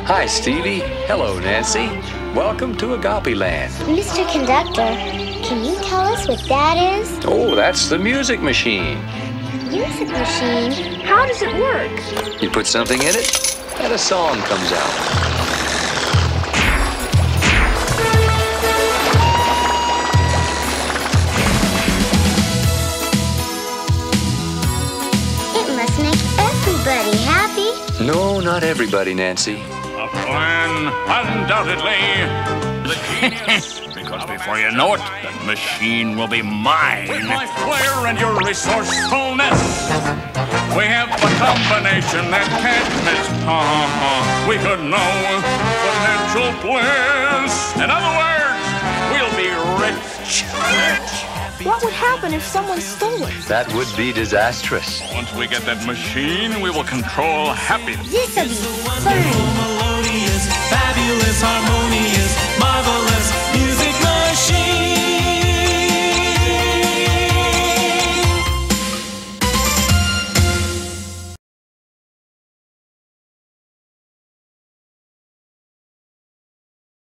Hi, Stevie. Hello, Nancy. Welcome to Agapeland. Mr. Conductor, can you tell us what that is? Oh, that's the music machine. Music machine? How does it work? You put something in it, and a song comes out. It must make everybody happy. No, not everybody, Nancy. A plan, undoubtedly. The genius. Because before you know it, that machine will be mine. With my flair and your resourcefulness, we have a combination that can't miss. We could know potential bliss. In other words, we'll be rich. What would happen if someone stole it? That would be disastrous. Once we get that machine, we will control happiness. This'll be fun. Melodious, fabulous, harmonious.